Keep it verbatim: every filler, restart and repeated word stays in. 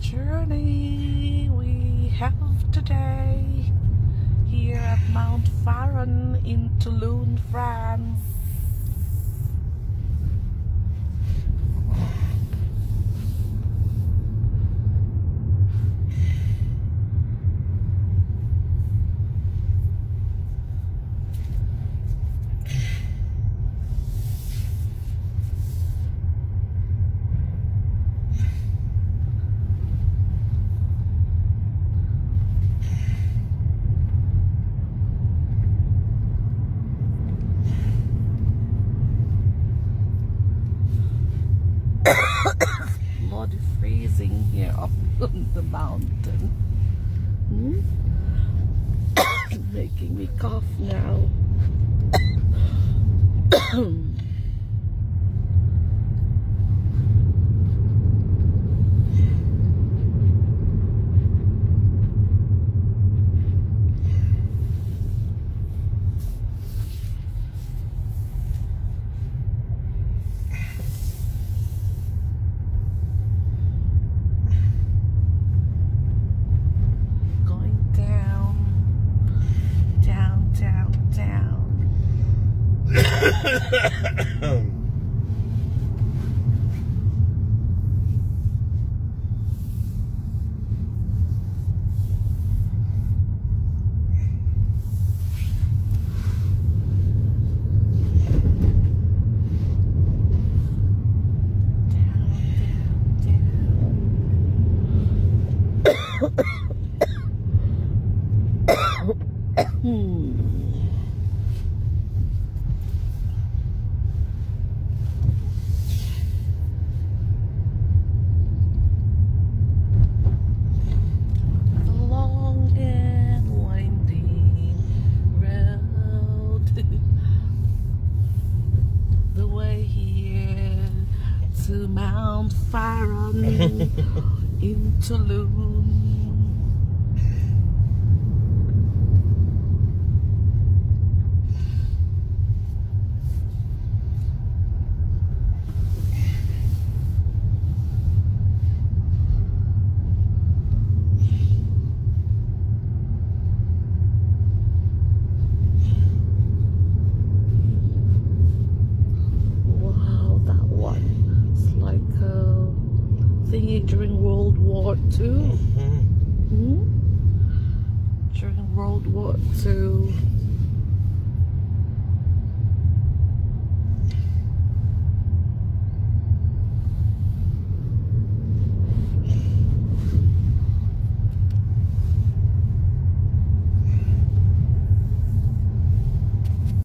journey we have today here at Mount Faron in Toulon, France. Bloody freezing here up on the mountain. Hmm? Making me cough now. To Mount Faron in Toulon. Thingy during World War Two. Mm-hmm. Hmm? During World War Two.